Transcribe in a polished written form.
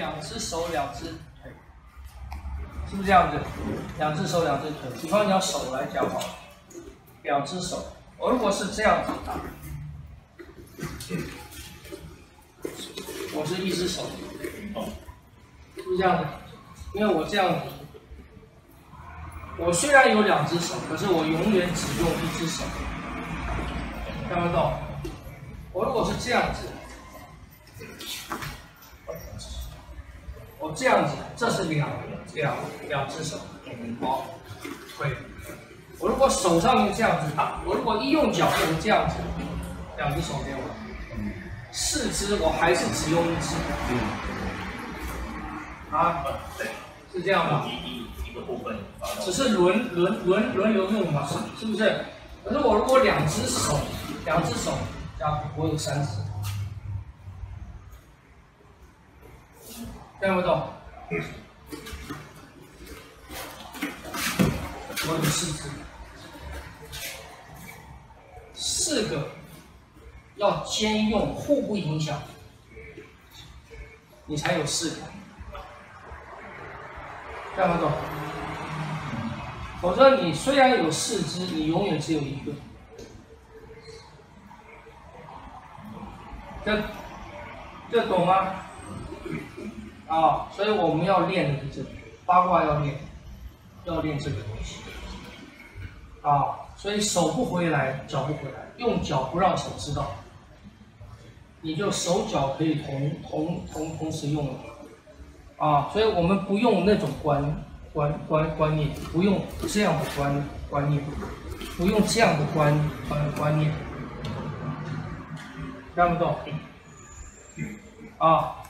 两只手两只腿，是不是这样子？两只手两只腿。比方你要手来讲好了，两只手，我如果是这样子打，我是一只手，是不是这样子？因为我这样子，我虽然有两只手，可是我永远只用一只手，看得到？我如果是这样子。我这样子，这是两只手，好，腿。我如果手上面这样子打，我如果一用脚就是这样子，两只手给我，四肢我还是只用一只，啊，对，是这样吗？ 一个部分， 只是轮流用嘛，是不是？可是我如果两只手加我有三只。看不懂？我有四只，四个要兼用，互不影响，你才有四个。看不懂？否则你虽然有四只，你永远只有一个。这懂吗？啊，所以我们要练的是这个，八卦要练这个东西。啊，所以手不回来，脚不回来，用脚不让手知道，你就手脚可以同时用了。啊，所以我们不用那种观念，不用这样的观念，不用这样的观念，看不懂？啊。